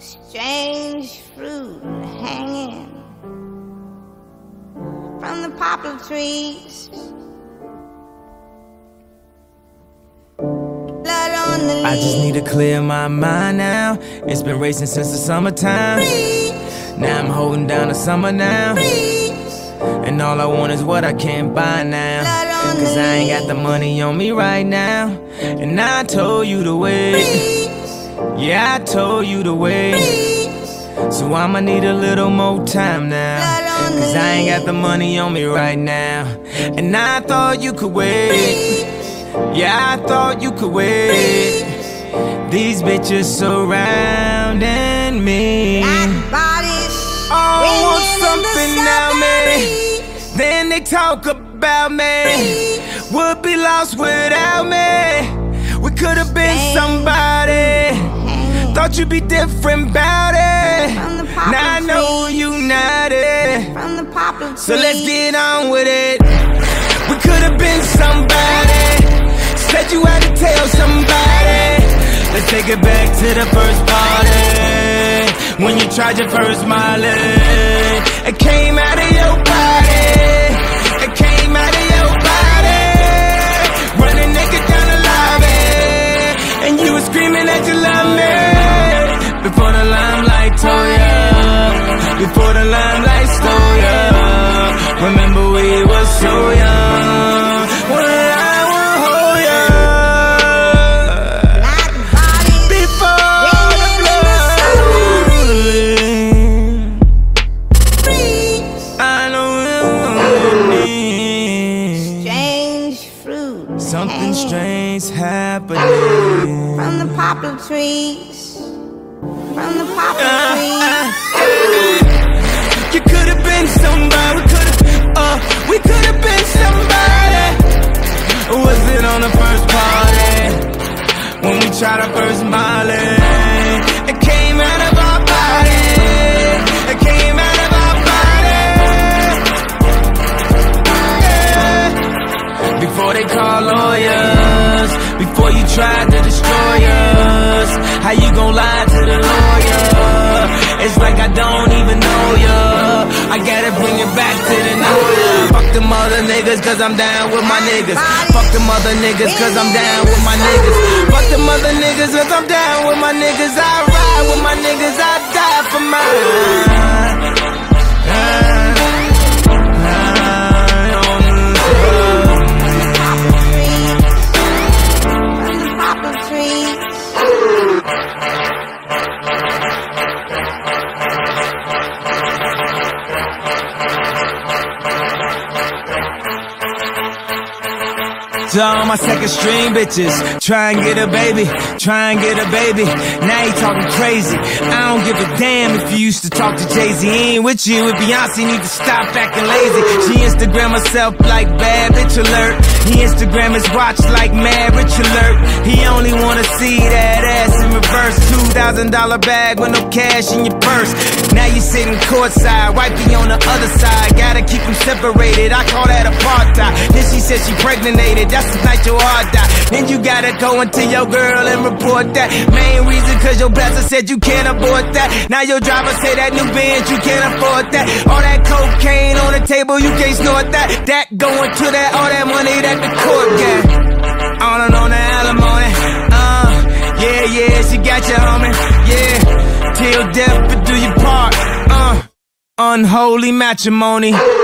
strange fruit hanging from the poplar trees. Blood on the leaves. I just need to clear my mind now. It's been racing since the summertime. Freeze. Now I'm holding down the summer now. Freeze. And all I want is what I can't buy now. Blood on Cause the I ain't got the money on me right now. And I told you to wait. Freeze. Yeah, I told you to wait. Freeze. So I'ma need a little more time now. Blood on Cause the I ain't got the money on me right now. And I thought you could wait. Yeah, I thought you could wait. These bitches surrounding me. Oh, want something now, man. Then they talk about me. Would be lost without me. We could have been somebody. Thought you'd be different about it. Now I know you not it. So let's get on with it. We could have been somebody. Said you had to tell somebody. Let's take it back to the first party. When you tried your first Molly. It came out of your body. It came out of your body. Running naked down the lobby. And you were screaming that you love me. Before the limelight told ya. Before the limelight stole ya. Remember we were so young. When I will hold ya. Before the blood. I know it. Strange fruit. Something strange happening From the poplar trees. From the poplar trees. You could have been somebody. We could have been somebody. Was it on the first party? When we tried our first Molly. It came out of our body. It came out of our body. Yeah. Before they call lawyers. Before you tried to destroy us. How you gon' lie to the lawyer? It's like I don't even know ya. I gotta bring it back to the know ya. Fuck them other niggas cause I'm down with my niggas. Fuck them other niggas cause I'm down with my niggas. Fuck them other niggas cause I'm down with my niggas. I ride with my niggas, I die for mine. To all my second string bitches, try and get a baby, try and get a baby. Now you talking crazy. I don't give a damn if you used to talk to Jay-Z. He ain't with you, with Beyonce, need to stop acting lazy. She Instagram herself like bad bitch alert. He Instagram his watch like mad rich alert. He only wanna see that ass in reverse. $2,000 bag with no cash in your purse. Now you sitting courtside, wifey on the other side. Gotta keep them separated, I call that apartheid. Then she said she pregnated, that's the night your heart died. Then you gotta go into your girl and report that. Main reason cause your pastor said you can't afford that. Now your driver say that new Benz you can't afford that. All that cocaine on the table you can't snort that. That going to that, all that money that the court got. On and on the alimony. Yeah, she got you, homie. Yeah, till death but do your part. Unholy matrimony.